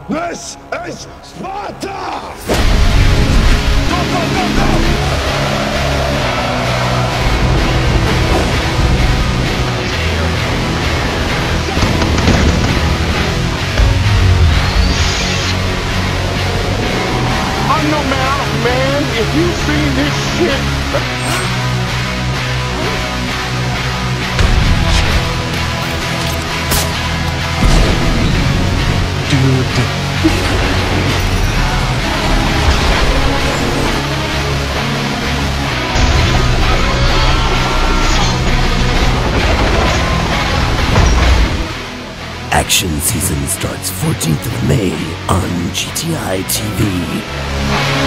This is Sparta! Go, go, go, go! I'm no man, if you see this shit... Action season starts 14th of May on GTI TV.